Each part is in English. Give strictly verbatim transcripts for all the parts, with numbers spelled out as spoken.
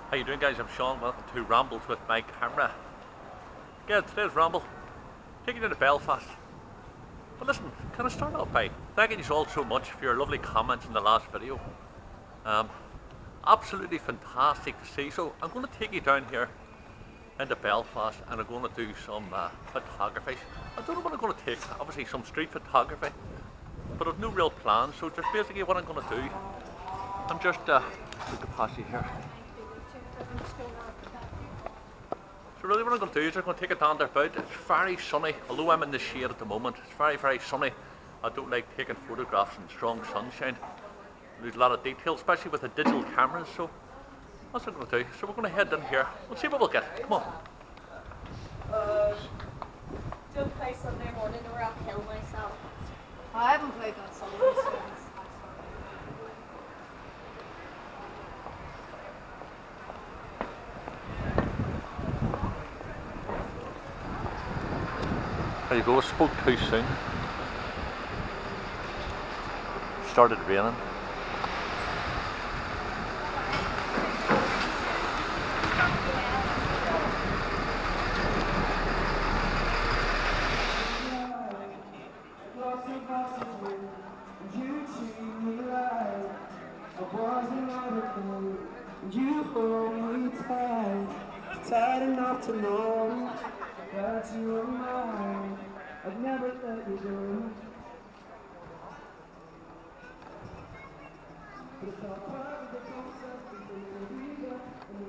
How you doing, guys? I'm Sean. Welcome to Rambles with my camera. Yeah, today's ramble, taking you to Belfast. But listen, can I start off by thanking you all so much for your lovely comments in the last video. Um, absolutely fantastic to see. So I'm going to take you down here into Belfast and I'm going to do some uh, photography. I don't know what I'm going to take, obviously some street photography, but I've no real plans. So just basically what I'm going to do, I'm just, uh, look at past you here. So really what I'm going to do is I'm going to take it down there about. It's very sunny, although I'm in the shade at the moment. It's very, very sunny. I don't like taking photographs in strong sunshine. There's a lot of detail, especially with the digital cameras, so that's what I'm going to do. So we're going to head in here. We'll see what we'll get. Come on. Uh, don't play Sunday morning or I'll kill myself. I haven't played that song since. There you go, I spoke too soon. Started raining. You hold me tight, tight enough to know that you are mine. I'd never let you go. It's all part of the concept of the leader.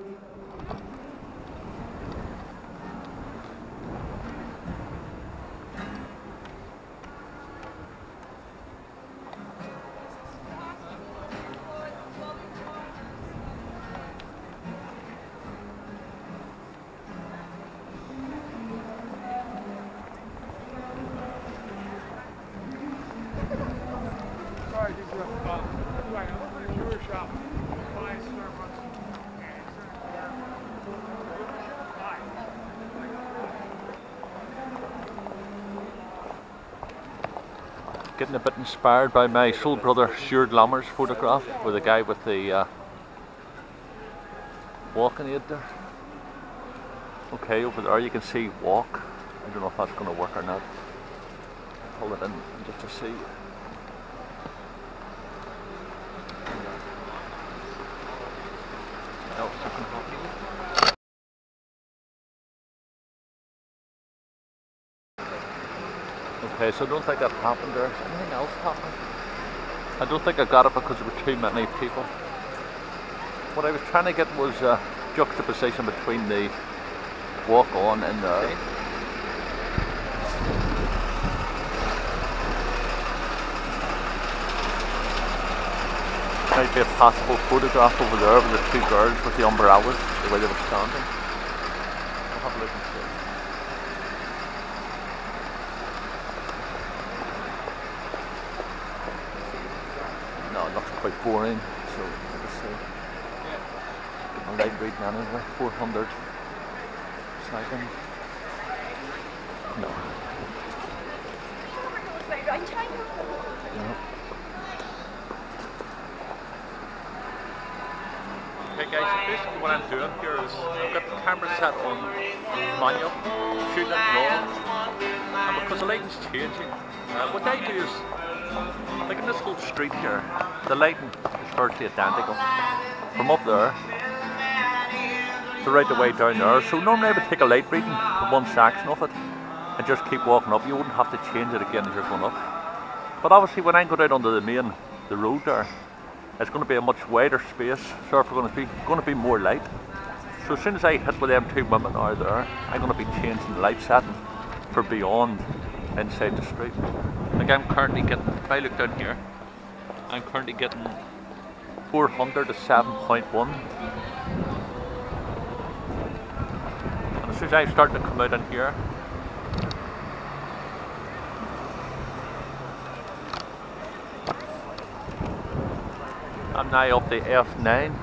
Sorry, did you uh, right, I'm opening a tour shop. Buy Starbucks. Getting a bit inspired by my soul brother Stuart Lammer's photograph with the guy with the uh, walking aid there. Okay, over there you can see walk. I don't know if that's going to work or not. Pull it in just to see. No, it's not going to happen. Okay, so I don't think that happened there. Is anything else happening? I don't think I got it because there were too many people. What I was trying to get was a juxtaposition between the walk on and the might be a possible photograph over there with the two girls with the umbrellas, the way they were standing. I'll have a look and see. No, it looks quite boring, so let's see. A light reading anyway, four hundred seconds. No. No. Okay guys, so basically what I'm doing here is I've got the camera set on manual, shooting it raw, and because the lighting's changing, uh, what I do is, like in this whole street here, the lighting is virtually identical from up there to right the way down there. So normally I would take a light reading from one section of it and just keep walking up. You wouldn't have to change it again as you're going up. But obviously when I go out onto the main, the road there, it's going to be a much wider space, so it's going to be going to be more light. So as soon as I hit with them two women are there, I'm going to be changing the light setting for beyond inside the street. Like I'm currently getting, if I look down here, I'm currently getting four hundred to seven point one. And as soon as I start to come out in here, I'm now up to F nine.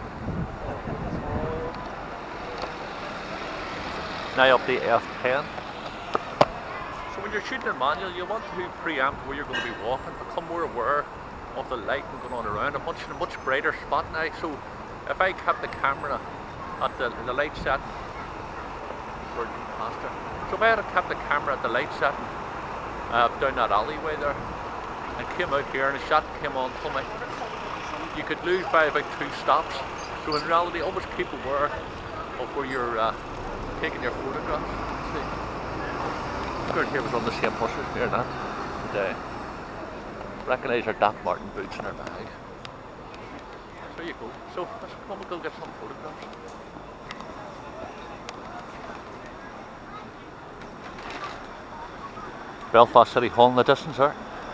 Now up to F ten. So when you're shooting in manual, you want to preempt where you're going to be walking, become more aware of the lighting going on around. I'm much in a much brighter spot now, so if I kept the camera at the, the light setting. Master. So if I had kept the camera at the light setting uh, down that alleyway there and came out here and a shot came on to me, you could lose by about two stops. So in reality, always keep aware of where you're uh, taking your photographs. See, this girl here was on the same bus as me or not. And, uh, recognise her Doc Martin boots in her bag. So there you go. So let's come and go get some photographs. Belfast City Hall in the distance there.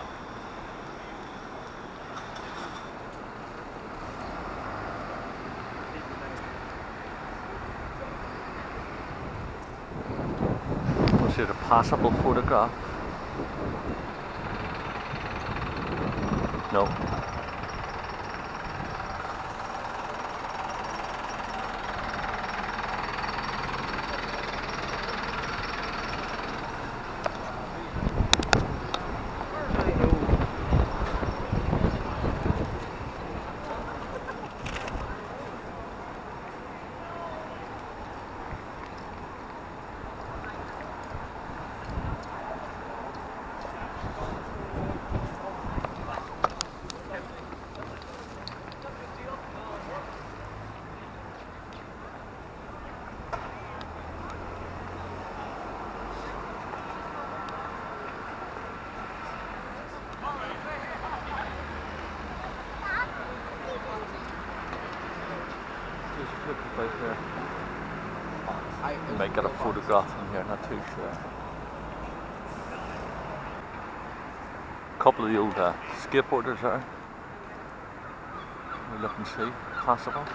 Was it a passable photograph? No. Right here. You might get a photograph in here, not too sure. A couple of the old uh, skateboarders there. We look and see, possible.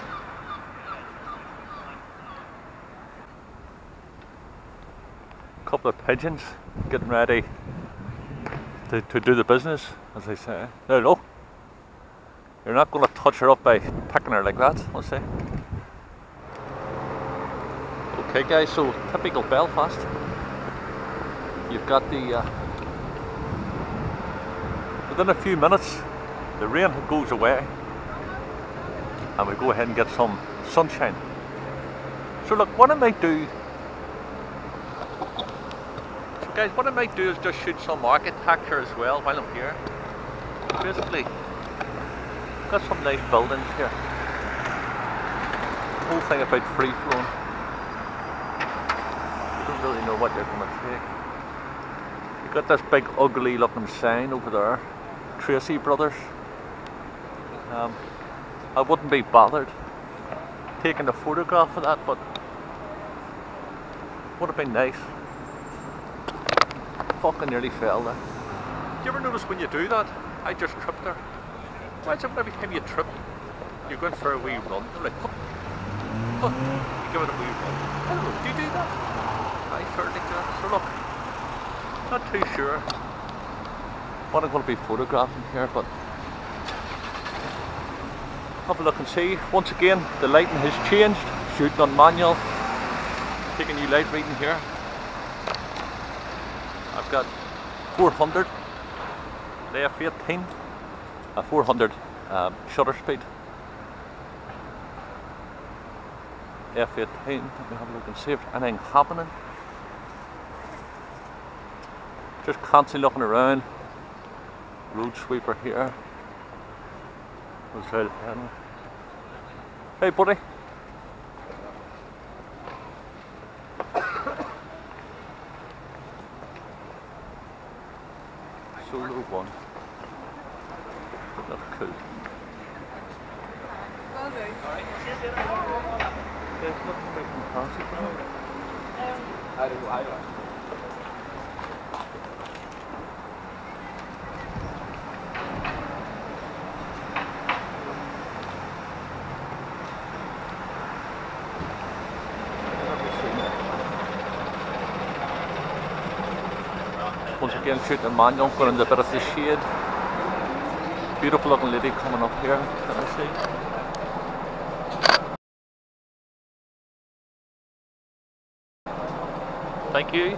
A couple of pigeons getting ready to, to do the business, as they say. There you go. You're not going to touch her up by picking her like that, I'll say. Okay guys, so typical Belfast. You've got the, uh, within a few minutes, the rain goes away and we go ahead and get some sunshine. So look, what I might do, so guys, what I might do is just shoot some architecture as well while I'm here. Basically, got some nice buildings here. The whole thing about free flowing. Really know what you're going to take. You've got this big ugly looking sign over there, Tracy Brothers. Um, I wouldn't be bothered taking a photograph of that, but would have been nice. Fucking nearly fell there. Do you ever notice when you do that? I just tripped there. Why is it every time you trip, you're going for a wee run? You're like, oh, oh, you give it a wee run. I don't know, do you do that? I certainly do. So look, not too sure what I'm going to be photographing here, but have a look and see. Once again, the lighting has changed. Shooting on manual. Taking new light reading here. I've got four hundred, the F eighteen, a four hundred um, shutter speed. F eighteen, let me have a look and see if anything happening. Just constantly looking around. Road sweeper here. Hey buddy. Solo one. That's cool. Yeah, it's looking like fantastic. I do, I do. Once again, shooting manual, going into a bit of the shade. Beautiful looking lady coming up here, can I see? Thank you.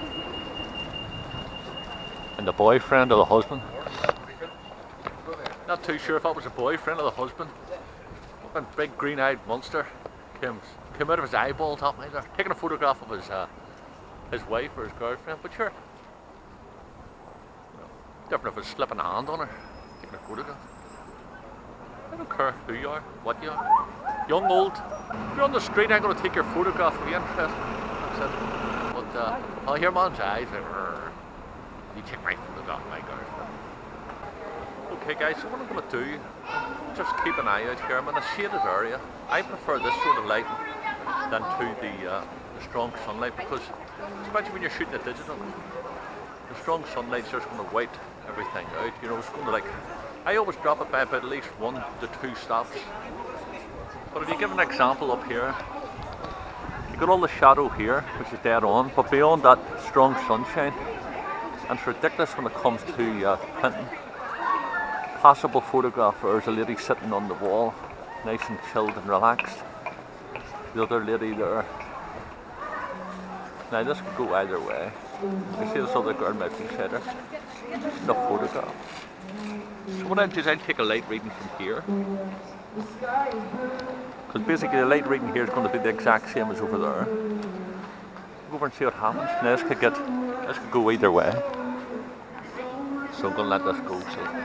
And the boyfriend or the husband? Not too sure if that was a boyfriend or the husband. One big green-eyed monster came came out of his eyeball top either. Taking a photograph of his uh, his wife or his girlfriend, but sure. You know, different if it's slipping a hand on her, taking a photograph. I don't care who you are, what you are. Young, old. If you're on the street, I'm going to take your photograph if you're interested. That's it. But uh, I'll hear man's eyes like, you take my photograph, my girlfriend. Okay guys, so what I'm going to do, just keep an eye out here. I'm in a shaded area. I prefer this sort of lighting than to the, uh, the strong sunlight, because especially when you're shooting a digital, the strong sunlight's just going to white everything out. You know, it's going to like, I always drop it by about at least one to two stops. But if you give an example up here, you got all the shadow here, which is dead on, but beyond that strong sunshine, and it's ridiculous when it comes to uh, printing. Passable photograph, there's a lady sitting on the wall, nice and chilled and relaxed. The other lady there. Now this could go either way. You see this other girl might be better. No photograph. So what I do is I take a light reading from here. Because basically the light reading here is going to be the exact same as over there. Go over and see what happens. Now this could get, this could go either way. So I'm going to let this go. So.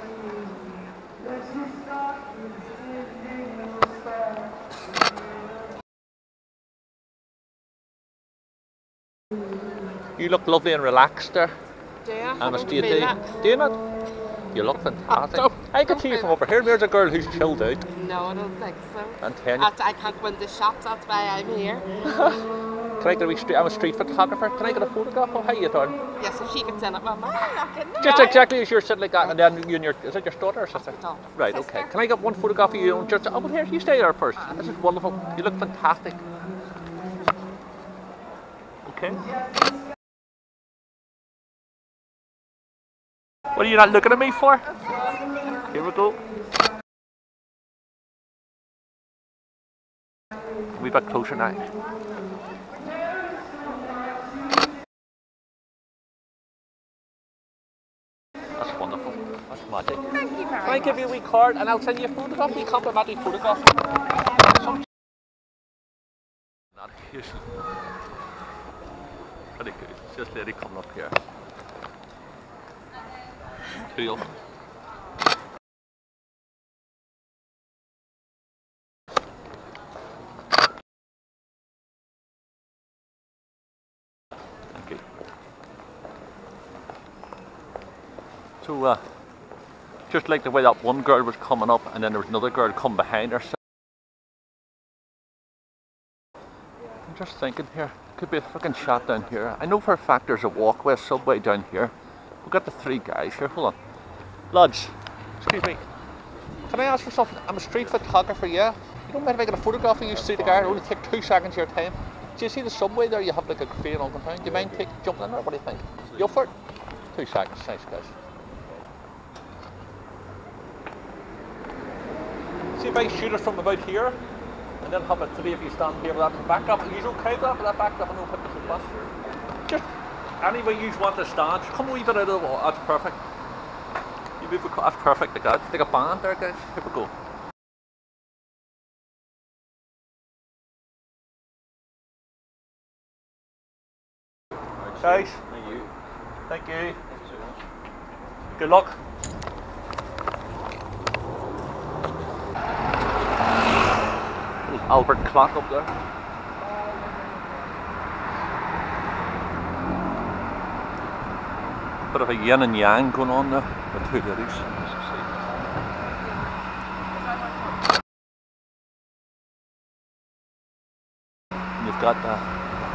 You look lovely and relaxed there. Do you? I must do feel you, that? do you not? You look fantastic. Oh, I can see you from over here. There's a girl who's chilled out. No, I don't think so. And ten. You, I, I can't go into shops, that's why I'm here. can I get a wee street? I'm a street photographer. Can I get a photograph of how you doing? Yes, if she can send it, well, I'm not kidding. Just exactly as you're sitting like that, and then you and your, is it your daughter or sister? daughter. Right, Sister. okay. Can I get one photograph of you? And just, oh, well, here, you stay there first. This is wonderful. You look fantastic. Okay. What are you not looking at me for? Here we go. A wee bit closer now. That's wonderful. That's magic. Thank you very Can I much. give you a wee card and I'll send you a photograph, a wee complimentary photograph? Not occasion. Pretty good. It's just a lady coming up here. Two of them. Thank you. So, uh, just like the way that one girl was coming up and then there was another girl come behind her. I'm just thinking here, could be a fucking shot down here. I know for a fact there's a walkway, a subway down here. We've got the three guys here, hold on. Lads, excuse me. Can I ask for something? I'm a street photographer, yeah? You don't mind if I get a photograph of you street guy? It'll only take two seconds of your time. Do you see the subway there? You have like a crane on the ground. Do you mind take, jumping in there? What do you think? You up for it? Two seconds, thanks guys. See if I shoot it from about here, and then have it three of you stand here with that backdrop. Are you okay with that, with that backdrop? I know put this bus. Just any way you want to stand, just come a wee bit out of the wall. That's perfect. You move, that's perfect. Like that. Like a band there, guys. Here we go. Guys. Thank you. Thank you. Good luck. Albert clock up there. Bit of a yin and yang going on there with two ladies. And you've got that.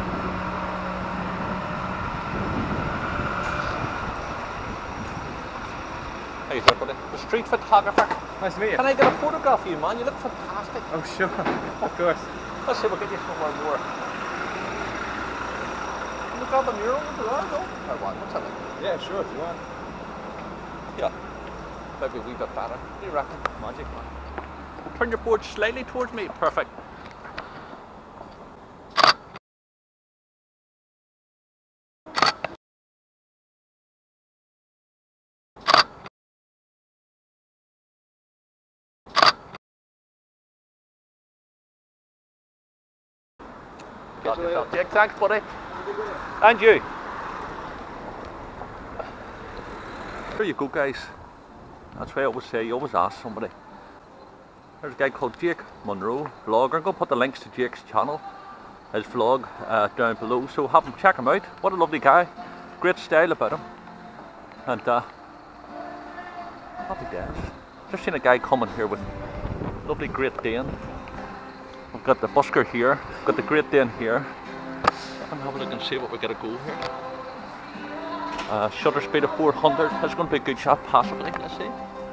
How you doing, buddy? The street photographer. Nice to meet you. Can I get a photograph of you, man? You look fantastic. Oh, sure. Of course. Let's see if we'll get you somewhere more. Can we grab a mural over there, though? Or what? What's that like? Yeah, sure, if you want. Yeah. Maybe a wee bit better. What do you reckon? Magic, man. Turn your board slightly towards me. Perfect. got yourself. Jake, thanks, buddy. And you. There you go, guys. That's why I always say, you always ask somebody. There's a guy called Jake Munro, vlogger. I'm going to put the links to Jake's channel, his vlog, uh, down below. So have him, check him out. What a lovely guy. Great style about him. And uh, happy days. Just seen a guy coming here with lovely Great Dane. We've got the busker here, we've got the Great Dane here. I'm having a look and see what we got to go here. Uh, shutter speed of four hundred. That's going to be a good shot, possibly. Let's see.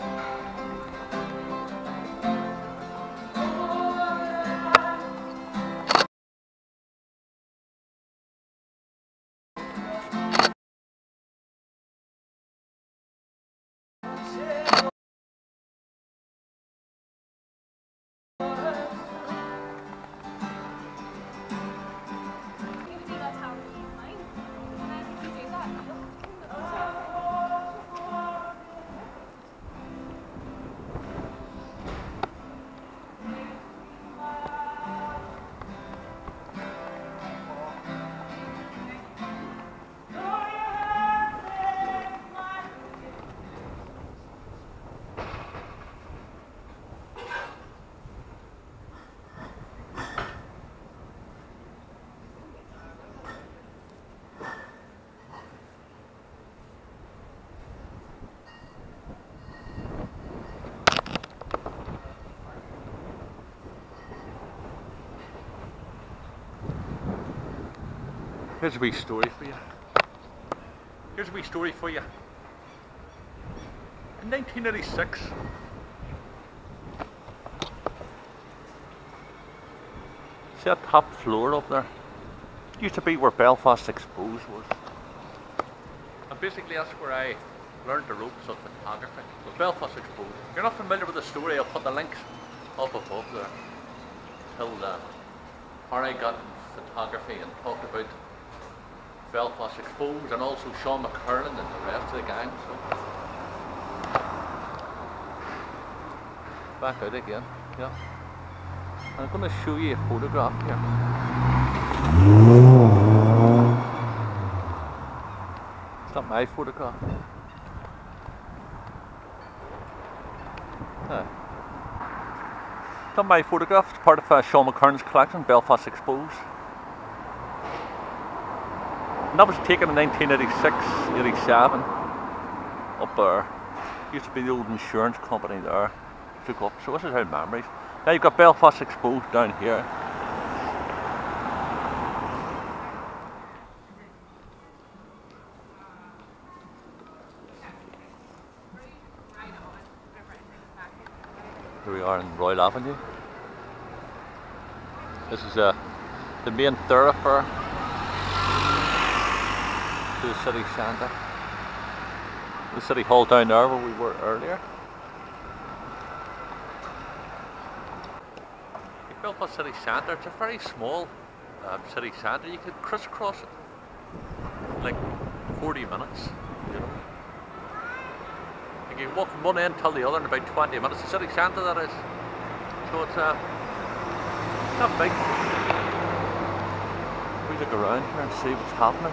Here's a wee story for you. Here's a wee story for you. In nineteen eighty-six, see that top floor up there? It used to be where Belfast Exposed was. And basically that's where I learned the ropes of photography. So Belfast Exposed. If you're not familiar with the story, I'll put the links up above there. Till uh, how I got in photography and talked about Belfast Exposed, and also Sean McCurlin and the rest of the gang. So back out again, yeah. I'm going to show you a photograph here. It's not my photograph. No. It's not my photograph, it's part of uh, Sean McCurlin's collection, Belfast Exposed. And that was taken in nineteen eighty-six, eighty-seven, up there. Used to be the old insurance company there. Took up, so this is how memories. Now you've got Belfast Exposed down here. Here we are in Royal Avenue. This is uh, the main thoroughfare to the city centre. The city hall down there where we were earlier. The Belfast city centre, it's a very small um, city centre. You could crisscross it in like forty minutes, you know. You can walk from one end till the other in about twenty minutes. The city centre, that is. So it's uh, not big. We look around here and see what's happening.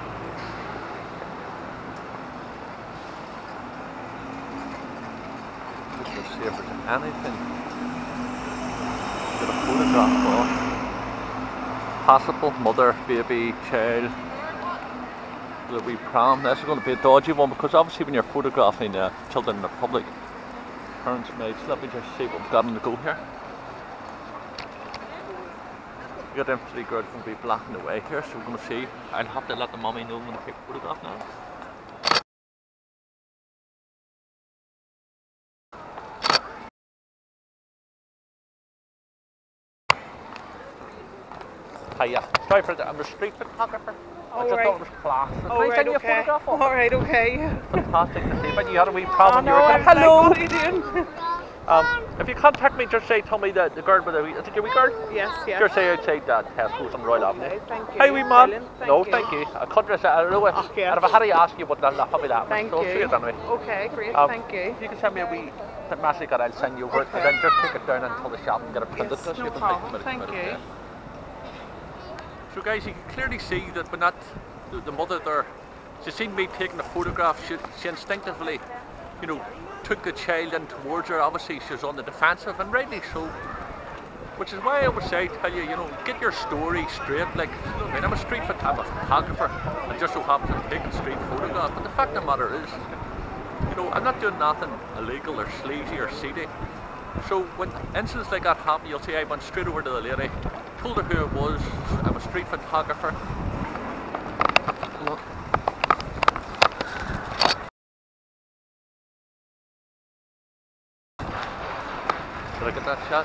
Let's see if there's anything. Get a photograph of possible mother, baby, child. The wee pram. This is going to be a dodgy one because obviously when you're photographing uh, children in the public, parents may. Let me just see what we've got on the go here. We got them three girls going to be blocking the way here, so we're going to see. I'll have to let the mummy know when I take a photograph now. Hiya. Sorry for that. I'm a street photographer. I Oh, just right. thought it was class. Oh, Can I right, send you a okay. photograph of it? All right, okay. Fantastic to see. But you had a wee Oh, problem. no, you were I getting, was hello. like, what are you doing? Um, if you contact me, just say, tell me the, the girl with the wee, is it your wee girl? Yes, yes. Just say outside that Tesco's on Royal Avenue. Okay, thank you. Hey, wee man. Brilliant, thank No, you. thank you. I couldn't say, I don't know. Okay. And if I had to ask you, but I'll probably that. Thank so you. I'll see it anyway. Okay, great, Um, thank you. You can send me a wee message that I'll send you over it, and then just take it down until the shop and get it printed. Yes, so no you can problem. take it Thank from it, you. yeah. So guys, you can clearly see that when that, the, the mother there, she seen me taking a photograph, she, she instinctively, you know, took the child in towards her. Obviously she was on the defensive, and rightly so. Which is why I would say, tell you, you know, get your story straight. Like, you know, I mean, I'm a street phot I'm a photographer, and just so happens I'm taking street photographs. But the fact of the matter is, you know, I'm not doing nothing illegal or sleazy or seedy. So when incidents like that happen, you'll see I went straight over to the lady, told her who it was. I'm a street photographer. Look. Did I get that shot?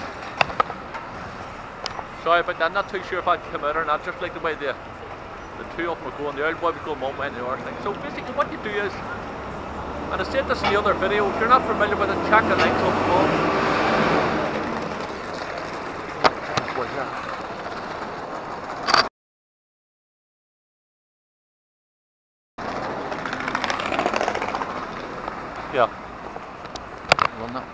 Sorry about that, I'm not too sure if I'd come out or not, just like the way the, the two of them were going, the old boy would go one way and the other thing. So basically what you do is, and I said this in the other video, if you're not familiar with it, check the links up above. Yeah. Run that.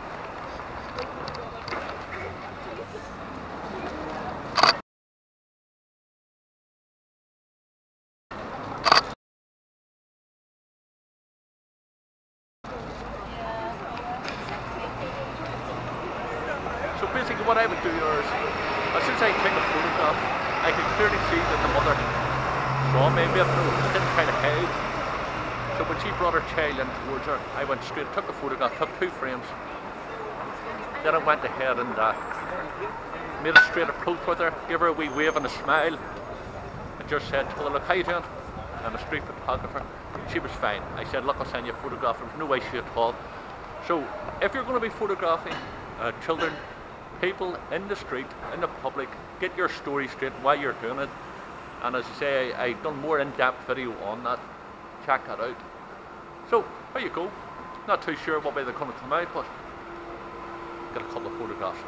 So basically what I would do is, as soon as I take a photograph, I can clearly see that the mother saw me, maybe I didn't try to hide. So when she brought her child in towards her, I went straight, took the photograph, took two frames. Then I went ahead and uh, made a straight approach with her, gave her a wee wave and a smile, and just said, told her, look, how you doing? I'm a street photographer. She was fine. I said, look, I'll send you a photograph. There was no issue at all. So if you're going to be photographing uh, children, people in the street, in the public, get your story straight while you're doing it. And as I say, I, I done more in-depth video on that. Check that out. So there you go. Not too sure what way they're going to come out, but got a couple of photographs.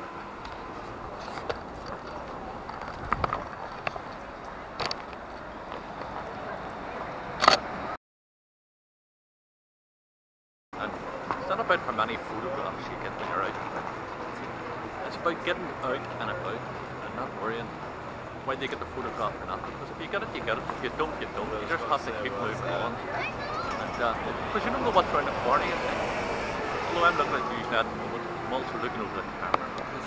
And it's not about how many photographs you get when you're out. It's about getting out and about and not worrying whether you get the photograph or not. Because if you get it, you get it. If you don't, you don't. You just have to keep moving on. And uh, because you don't know what's around the corner, you think. Although I'm looking at using that, I'm also looking over the camera.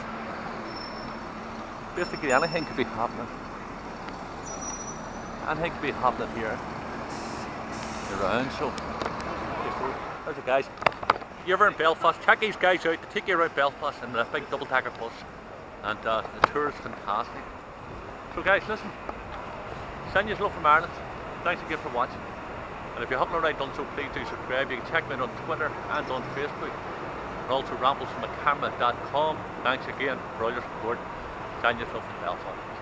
Basically, anything could be happening. Anything could be happening here around. So, there's the guys. You're ever in Belfast, check these guys out. They take you around Belfast in a big double-decker bus, and uh, the tour is fantastic. So guys, listen, send you love from Ireland. Thanks again for watching. And if you haven't already done so, please do subscribe. You can check me out on Twitter and on Facebook. And also rambles from a camera dot com. Thanks again for all your support. Send you love from Belfast.